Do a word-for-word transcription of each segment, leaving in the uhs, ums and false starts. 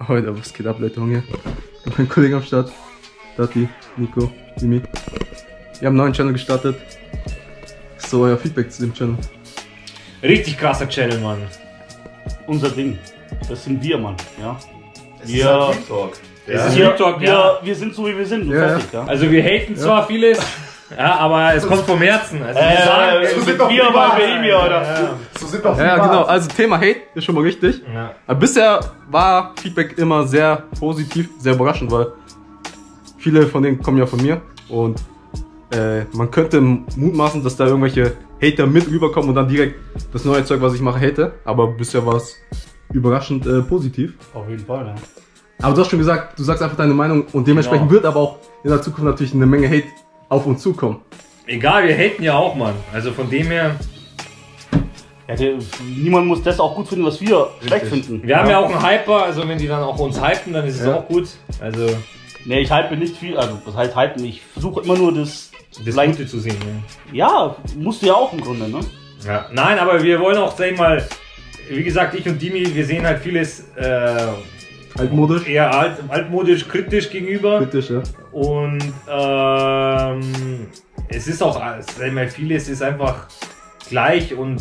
Heute, was geht ab, Leute, Hunger? Mein Kollege am Start. Dati, Nico, Dimi. Wir haben einen neuen Channel gestartet. So, euer Feedback zu dem Channel. Richtig krasser Channel, Mann. Unser Ding. Das sind wir, Mann. Ja. Es wir, ist halt Real Talk. Es ja. ist wir, Real Talk, wir, ja. wir sind so, wie wir sind. Ja, fertig, ja. Also wir haten zwar vieles, ja, aber es kommt vom Herzen. Also wir Äh, sagen, so es sind sind wir wir bei bei Baby, oder? ja. So sind doch Ja, genau. Also Thema Hate ist schon mal richtig. Ja. Aber bisher war Feedback immer sehr positiv, sehr überraschend, weil viele von denen kommen ja von mir und äh, man könnte mutmaßen, dass da irgendwelche Hater mit rüberkommen und dann direkt das neue Zeug, was ich mache, hate. Aber bisher war es überraschend äh, positiv. Auf jeden Fall, ja. Aber du hast schon gesagt, du sagst einfach deine Meinung und dementsprechend Genau. wird aber auch in der Zukunft natürlich eine Menge Hate auf uns zukommen. Egal, wir haten ja auch, Mann. Also von dem her, Ja, der, niemand muss das auch gut finden, was wir schlecht finden. wir haben ja auch einen Hyper, also wenn die dann auch uns hypen, dann ist es Ja. auch gut. Also Ne, ich hype nicht viel, also was heißt hypen? Ich versuche immer nur das. das Like- Gute zu sehen. Ne? Ja, musst du ja auch im Grunde, ne? Ja. Nein, aber wir wollen auch, sag ich mal, wie gesagt, ich und Dimi, wir sehen halt vieles äh, Altmodisch. eher alt, altmodisch, kritisch gegenüber. Kritisch, ja. Und ähm, es ist auch, sag ich mal, vieles ist einfach gleich und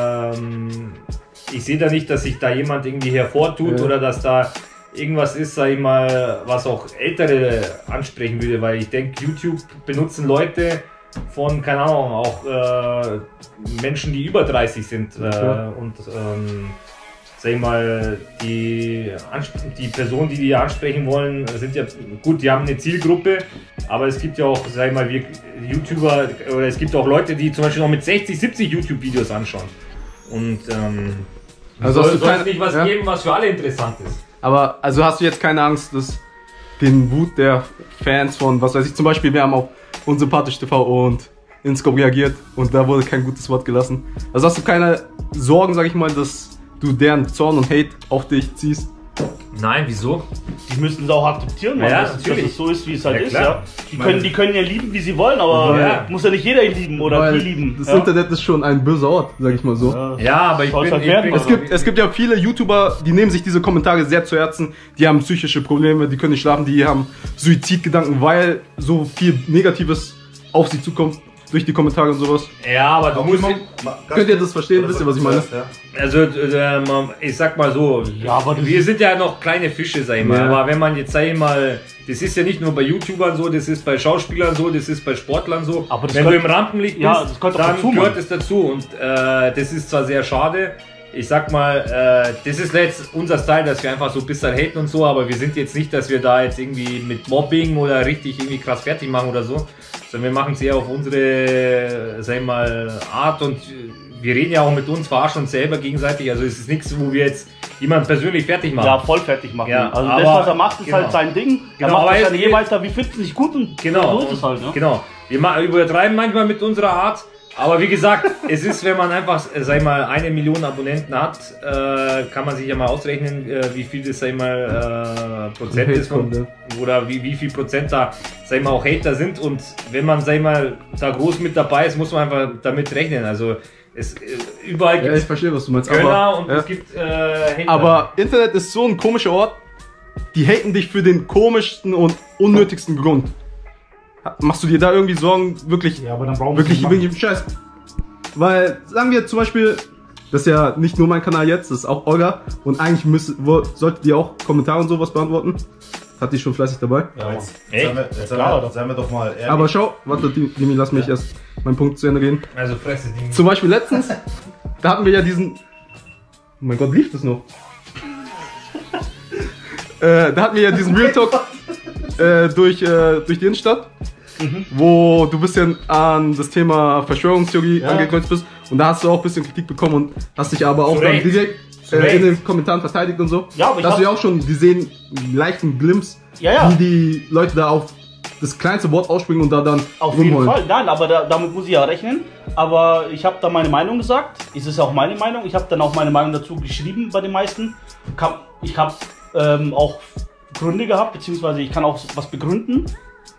ähm, ich sehe da nicht, dass sich da jemand irgendwie hervortut Ja. oder dass da irgendwas ist, sag ich mal, was auch Ältere ansprechen würde, weil ich denke, YouTube benutzen Leute von, keine Ahnung, auch äh, Menschen, die über dreißig sind äh, Ja. und ähm, sag ich mal, die, Ansp die Personen, die die ansprechen wollen, sind ja gut, die haben eine Zielgruppe, aber es gibt ja auch, sag ich mal, wir YouTuber oder es gibt auch Leute, die zum Beispiel noch mit sechzig, siebzig YouTube-Videos anschauen. Und ähm, Also soll, hast du soll keine- es nicht was ja. geben, was für alle interessant ist. Aber also hast du jetzt keine Angst, dass den Wut der Fans von, was weiß ich, zum Beispiel, wir haben auf Unsympathisch T V und Inscope reagiert und da wurde kein gutes Wort gelassen. Also hast du keine Sorgen, sag ich mal, dass du deren Zorn und Hate auf dich ziehst? Nein, wieso? Die müssen es auch akzeptieren, Mann, Ja, dass, dass natürlich. es so ist, wie es halt Ja, ist, klar. ja. Die meine- können, die können ja lieben, wie sie wollen, aber Ja. muss ja nicht jeder ihn lieben oder Weil die lieben. das ja. Internet ist schon ein böser Ort, sag ich mal so. Ja. Ja, aber ich Soll's bin, halt ich werden, bin Mann. Es gibt, es gibt ja viele YouTuber, die nehmen sich diese Kommentare sehr zu Herzen, die haben psychische Probleme, die können nicht schlafen, die haben Suizidgedanken, weil so viel Negatives auf sie zukommt durch die Kommentare und sowas. Ja, aber du musst, Könnt ihr das verstehen? Wisst ihr, was ich meine? also äh, man- ich sag mal so, Ja, aber das wir ist- sind ja noch kleine Fische, sag ich mal, Ja. aber wenn man jetzt, sag ich mal, das ist ja nicht nur bei YouTubern so, das ist bei Schauspielern so, das ist bei Sportlern so, Aber das wenn du gehört- im Rampenlicht Ja, bist, das gehört doch dann dazu, gehört Mann. es dazu und äh, das ist zwar sehr schade, ich sag mal, äh, das ist jetzt unser Style, dass wir einfach so ein bisschen haten und so, aber wir sind jetzt nicht, dass wir da jetzt irgendwie mit Mobbing oder richtig irgendwie krass fertig machen oder so, sondern wir machen es eher auf unsere, sag ich mal, Art und wir reden ja auch mit uns, verarschen uns selber gegenseitig, also es ist nichts, wo wir jetzt jemanden persönlich fertig machen. Ja, voll fertig machen. Ja, also aber- das, was er macht, ist genau. halt sein Ding. Genau, er macht aber das jetzt- dann jeweils da, wie findet es sich gut und Genau, so ist es halt. Ne? genau. Wir ma- übertreiben manchmal mit unserer Art, aber wie gesagt, es ist, wenn man einfach, äh, sag ich mal, eine Million Abonnenten hat, äh, kann man sich ja mal ausrechnen, äh, wie viel das, sag ich mal, äh, Prozent Hate ist von, kommt, oder wie, wie viel Prozent da, sag ich mal, auch Hater sind und wenn man, sag ich mal, da groß mit dabei ist, muss man einfach damit rechnen. Also es, äh, überall Ja, gibt ich es verstehe, was du meinst. Gönner Aber, und ja. es gibt äh, Hater. aber Internet ist so ein komischer Ort, die haten dich für den komischsten und unnötigsten Grund. Machst du dir da irgendwie Sorgen, wirklich, Ja, aber dann brauchen wirklich wir wegen jedem Scheiß? Weil, sagen wir zum Beispiel, das ist ja nicht nur mein Kanal jetzt, das ist auch euer und eigentlich müsst, wo, solltet ihr auch Kommentare und sowas beantworten. Hat die schon fleißig dabei. Ja, Jetzt, Echt? seien wir, jetzt seien, Klar, wir, doch. seien wir doch mal ehrlich. Aber schau, warte, Dimi, lass mich erst meinen Punkt zu Ende gehen. also Fresse, die Zum Beispiel letztens, da hatten wir ja diesen. Oh mein Gott, lief das noch? äh, da hatten wir ja diesen Real Talk äh, durch, äh, durch die Innenstadt, wo du ein bisschen an das Thema Verschwörungstheorie Ja. angekreuzt bist. Und da hast du auch ein bisschen Kritik bekommen und hast dich aber auch Zu dann Recht. direkt Zu äh, Recht. in den Kommentaren verteidigt und so. Ja, aber ich da hast hab- du ja auch schon gesehen, einen leichten Glimpse, Ja, ja. wie die Leute da auf das kleinste Wort ausspringen und da dann Auf jeden rumholen. Fall, nein, aber da, damit muss ich ja rechnen. Aber ich habe da meine Meinung gesagt. Es ist auch meine Meinung. Ich habe dann auch meine Meinung dazu geschrieben bei den meisten. Kam- Ich habe ähm, auch Gründe gehabt, beziehungsweise ich kann auch was begründen.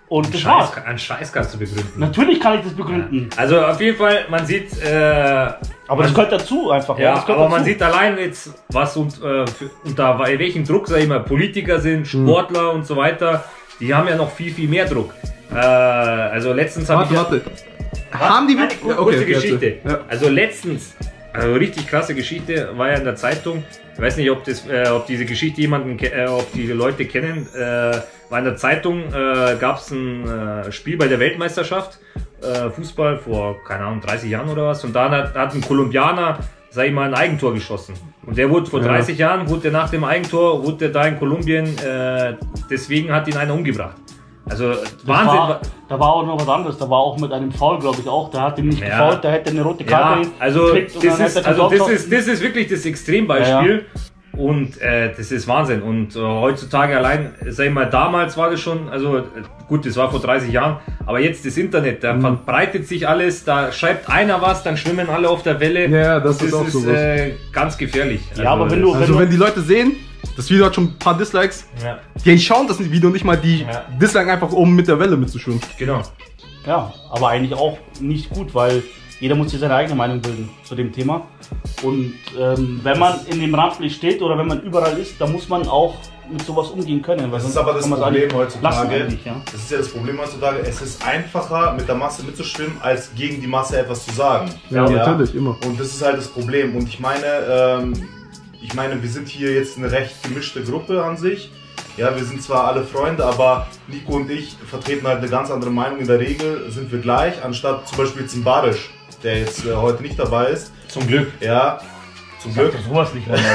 Und das Scheiß, war's. einen Scheiß kannst du begründen. Natürlich kann ich das begründen. Also auf jeden Fall, man sieht... Äh, Aber man, das gehört dazu einfach. ja, das gehört aber dazu. man sieht allein jetzt, was und, äh, für, unter welchem Druck, sag ich mal, Politiker sind, Sportler und so weiter. Die haben ja noch viel, viel mehr Druck. Äh, also letztens habe Warte, ich... warte. Haben die Eine wirklich? kurze Ja, okay, Geschichte. ja. Also letztens, also richtig krasse Geschichte, war ja in der Zeitung. Ich weiß nicht, ob, das, äh, ob diese Geschichte jemanden, ke- äh, ob die Leute kennen. Äh, war in der Zeitung, äh, gab es ein äh, Spiel bei der Weltmeisterschaft, äh, Fußball vor, keine Ahnung, dreißig Jahren oder was. Und da hat, hat ein Kolumbianer, sag ich mal, ein Eigentor geschossen. Und der wurde vor Ja. dreißig Jahren, wurde der nach dem Eigentor, wurde der da in Kolumbien, äh, deswegen hat ihn einer umgebracht. Also Das Wahnsinn. War, da war auch noch was anderes. Da war auch mit einem Foul, glaube ich, auch. Der hat ihm nicht Ja. gefault, der hätte eine rote Karte Ja, also gekriegt und das dann ist, hätte er also keinen das Block ist, das ist wirklich das Extrembeispiel und äh, das ist Wahnsinn und äh, heutzutage allein, sag ich mal, damals war das schon, also äh, gut, das war vor dreißig Jahren, aber jetzt das Internet, da verbreitet sich alles, da schreibt einer was, dann schwimmen alle auf der Welle. Ja, das Und ist auch sowas. äh, ganz gefährlich. Ja, aber wenn du- Also wenn die Leute sehen, das Video hat schon ein paar Dislikes, Ja, die schauen das Video nicht mal, die Ja. disliken einfach, um mit der Welle mitzuschwimmen. genau. Ja, aber eigentlich auch nicht gut, weil jeder muss sich seine eigene Meinung bilden zu dem Thema. Und ähm, wenn man in dem Rampenlicht steht oder wenn man überall ist, dann muss man auch mit sowas umgehen können. Weil Das sonst ist aber das kann man's Problem eigentlich lassen heutzutage. eigentlich, ja. Das ist ja das Problem heutzutage. Es ist einfacher, mit der Masse mitzuschwimmen, als gegen die Masse etwas zu sagen. Ja, natürlich, immer. Und das ist halt das Problem. Und ich meine, ähm, ich meine, wir sind hier jetzt eine recht gemischte Gruppe an sich. Ja, wir sind zwar alle Freunde, aber Nico und ich vertreten halt eine ganz andere Meinung. In der Regel sind wir gleich, anstatt zum Beispiel zum Barisch, der jetzt äh, heute nicht dabei ist. Zum Glück. Ja, zum Glück. Sowas nicht mehr.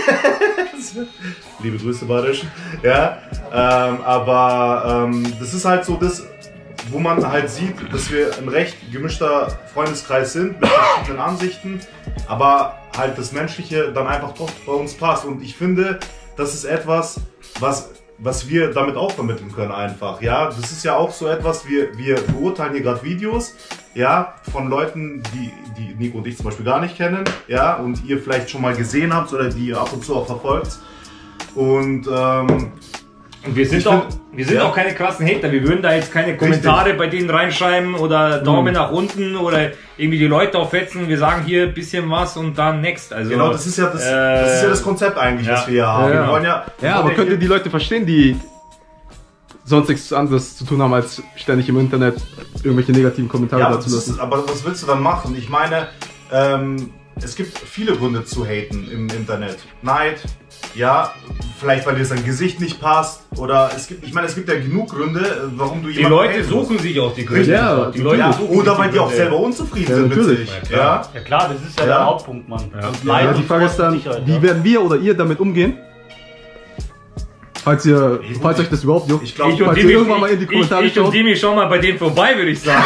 Liebe Grüße, Barisch. Ja, ähm, aber ähm, das ist halt so das, wo man halt sieht, dass wir ein recht gemischter Freundeskreis sind, mit verschiedenen Ansichten, aber halt das Menschliche dann einfach doch bei uns passt. Und ich finde, das ist etwas, was, was wir damit auch vermitteln können einfach. Ja, das ist ja auch so etwas, wir, wir beurteilen hier gerade Videos, ja, von Leuten, die, die Nico und ich zum Beispiel gar nicht kennen, ja, und ihr vielleicht schon mal gesehen habt oder die ihr ab und zu auch verfolgt. Und ähm, Und wir sind, Ich auch, find- wir sind ja. auch keine krassen Hater. Wir würden da jetzt keine Kommentare bei denen reinschreiben oder Daumen nach unten oder irgendwie die Leute aufhetzen. Wir sagen hier ein bisschen was und dann next. Also, genau, das ist ja das, äh, das, ist ja das Konzept eigentlich, ja. was wir hier haben. Ja, ja. Wir wollen ja, wir Ja, wollen aber könnt ihr hier- die Leute verstehen, die sonst nichts anderes zu tun haben, als ständig im Internet irgendwelche negativen Kommentare Ja, dazu das ist, lassen? aber was willst du dann machen? Ich meine, ähm, es gibt viele Gründe zu haten im Internet. Neid, ja, vielleicht weil dir sein Gesicht nicht passt oder es gibt, ich meine, es gibt ja genug Gründe, warum du die jemanden Leute haten suchen musst. sich auch die Gründe. Ja, die Leute Ja, suchen oder sich weil die auch Gründe. selber unzufrieden Ja, sind mit natürlich. sich. Ja, Ja, klar. Ja klar, das ist ja, Ja. der Hauptpunkt, Mann. Ja. Und Ja, Leid die und Frage ist dann, Sicherheit, wie ja. werden wir oder ihr damit umgehen? Falls ihr, falls euch das überhaupt juckt. Ich glaube, Ich und Falls ihr Dimi, irgendwann mal in die Kommentare ich, ich und schaut. Dimi schauen mal bei denen vorbei, würde ich sagen.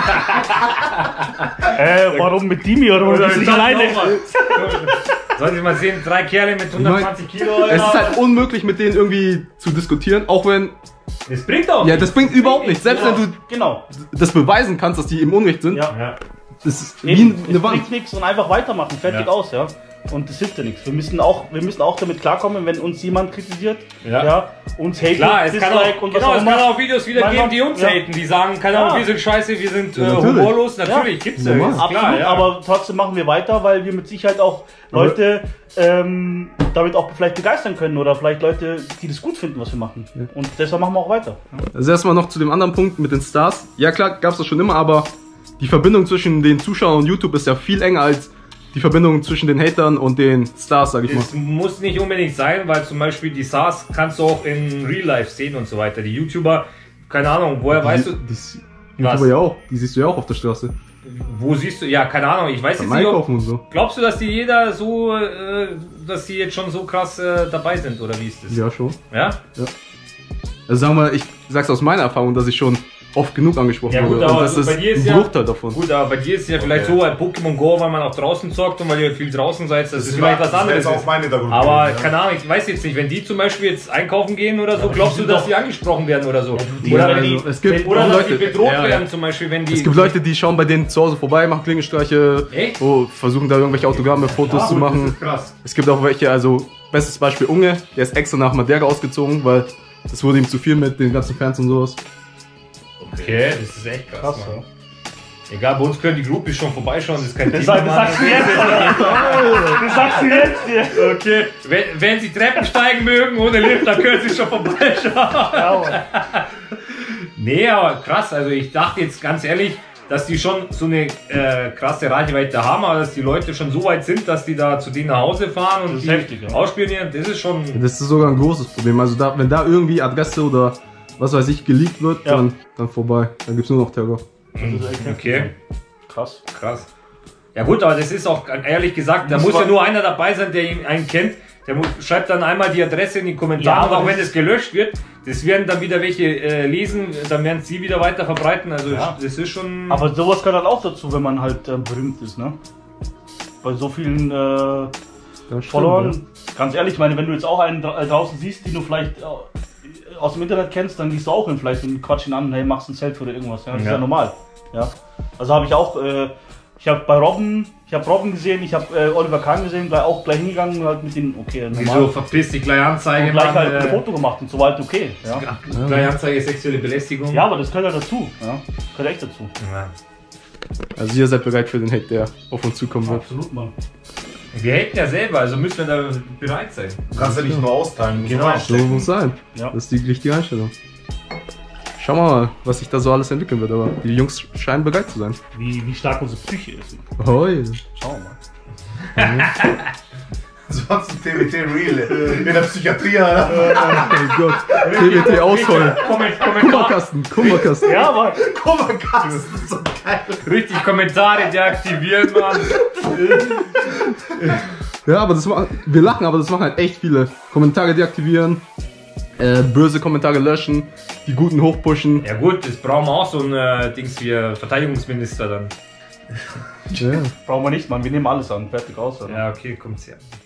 Äh, warum mit Dimi oder warum bist du nicht alleine? Sollen Sie mal sehen, drei Kerle mit hundertzwanzig Kilo. Es ist Alter. halt unmöglich, mit denen irgendwie zu diskutieren, auch wenn, Das bringt auch ja, das bringt überhaupt nichts. Selbst wenn du Genau. das beweisen kannst, dass die im Unrecht sind, Ja. Ja. das ist Eben, wie eine es Wand. bringt nichts und einfach weitermachen, fertig Ja. aus, ja. Und das hilft ja nichts. Wir müssen auch, wir müssen auch damit klarkommen, wenn uns jemand kritisiert, Ja. ja, uns hatet, Klar, es kann auch, Dislike und was genau, auch es kann immer. auch Videos wieder Mein geben, Gott, die uns ja. haten, die sagen, keine Ahnung, Ja. wir sind scheiße, wir sind Ja, äh, natürlich. humorlos. Natürlich, gibt's ja. Normal. ist Absolut, klar, ja. aber trotzdem machen wir weiter, weil wir mit Sicherheit auch Leute ähm, damit auch vielleicht begeistern können oder vielleicht Leute, die das gut finden, was wir machen. Und deshalb machen wir auch weiter. Also erstmal noch zu dem anderen Punkt mit den Stars. Ja klar, gab's das schon immer, aber die Verbindung zwischen den Zuschauern und YouTube ist ja viel enger als die Verbindung zwischen den Hatern und den Stars, sag ich mal. Es muss nicht unbedingt sein, weil zum Beispiel die Stars kannst du auch in Real Life sehen und so weiter. Die YouTuber, keine Ahnung, woher weißt du, Die, die Was? YouTuber ja auch, die siehst du ja auch auf der Straße. wo siehst du, ja, keine Ahnung, ich weiß Beim jetzt nicht, ob, Einkaufen und so. glaubst du, dass die jeder so, äh, dass die jetzt schon so krass äh, dabei sind, oder wie ist das? Ja, schon. Ja? Also sagen wir, ich sag's aus meiner Erfahrung, dass ich schon oft genug angesprochen Ja, gut, wurde. aber Und das bei ist dir ist ein ja- Bruchteil davon. Gut, aber bei dir ist ja vielleicht Okay. so ein Pokémon Go, weil man auch draußen zockt und weil ihr viel draußen seid, das, Das ist ist vielleicht was das wäre anderes. jetzt auch ist. mein Hintergrund Aber gewesen, ja. keine Ahnung, ich weiß jetzt nicht, wenn die zum Beispiel jetzt einkaufen gehen oder so, glaubst du, sind dass doch- die angesprochen werden oder so? die Oder, sind wenn die, also, es gibt oder auch dass Leute- die bedroht ja, ja. werden zum Beispiel, wenn die... Es gibt Leute, die schauen bei denen zu Hause vorbei, machen Klingelstreiche, Echt? oh, versuchen da irgendwelche Autogramme, Fotos Ah, zu gut, das machen. ist krass. Es gibt auch welche, also bestes Beispiel Unge, der ist extra nach Madeira ausgezogen, weil das wurde ihm zu viel mit den ganzen Fans und sowas. Okay, das ist echt krass, Krass, Mann. ja. Egal, bei uns können die Groupies schon vorbeischauen, das ist kein Das, Thema. sag, das sagst du jetzt, oder? Das sagst du jetzt hier. Okay, wenn, wenn sie Treppen steigen mögen ohne Lift, dann können sie schon vorbeischauen. Ja, Mann. Nee, aber krass, also ich dachte jetzt ganz ehrlich, dass die schon so eine äh, krasse Reichweite haben, aber dass die Leute schon so weit sind, dass die da zu denen nach Hause fahren und Das ist die heftig, ja. ausspionieren, das ist schon... Das ist sogar ein großes Problem. Also da, wenn da irgendwie Adresse oder was weiß ich geleakt wird, Ja. dann, dann vorbei. Dann gibt's nur noch Terror. Das ist echt heftig. Okay, Krass. krass. Ja gut, aber das ist auch ehrlich gesagt, da Das muss war- ja nur einer dabei sein, der ihn einen kennt. Der mu- schreibt dann einmal die Adresse in die Kommentare, Ja, und aber auch wenn das- das gelöscht wird, das werden dann wieder welche äh, lesen, dann werden sie wieder weiter verbreiten. Also Ja. das ist schon... Aber sowas gehört halt auch dazu, wenn man halt äh, berühmt ist, ne? Bei so vielen äh, Ja, stimmt, Followern. ja. Ganz ehrlich, ich meine, wenn du jetzt auch einen dra äh, draußen siehst, den du vielleicht äh, aus dem Internet kennst, dann gehst du auch hin vielleicht und quatsch ihn an, hey, machst ein Selfie oder irgendwas. Ja? Das Ja. ist ja normal. Ja? Also habe ich auch, äh, ich habe bei Robben, ich habe Robben gesehen, ich habe äh, Oliver Kahn gesehen, gleich auch gleich hingegangen und halt mit den, okay, Wieso normal. verpiss dich gleich Anzeige, Und gleich Mann, halt ein äh, Foto gemacht und so weiter, okay. Ja? ja. Gleich Anzeige, sexuelle Belästigung. Ja, aber das gehört ja dazu. Ja? Das gehört echt dazu. Ja. Also ihr seid bereit für den Hate, der auf uns zukommen wird. Absolut, Mann. Wir haten ja selber, also müssen wir da bereit sein. Du kannst ja nicht nur austeilen, du musst Genau. auch So einstecken. muss sein. Ja. Das ist die richtige Einstellung. Schauen wir mal, was sich da so alles entwickeln wird, aber die Jungs scheinen bereit zu sein. Wie, wie stark unsere Psyche ist. Hoi. Schauen wir mal. Sonst ein T W T Real in der Psychiatrie, Alter. Oh Gott. T W T ausholen. Komment Kommentar Kummerkasten, Kummerkasten. Ja, aber Guck mal, Kasten, das ist so geil. richtig Kommentare deaktivieren, Mann. Ja, aber das machen, wir lachen, aber das machen halt echt viele. Kommentare deaktivieren, äh, böse Kommentare löschen, die guten hochpushen. Ja gut, das brauchen wir auch so ein äh, Dings wie äh, Verteidigungsminister dann. Ja. brauchen wir nicht, Mann. Wir nehmen alles an. Fertig aus. Oder? Ja, okay, kommt's her.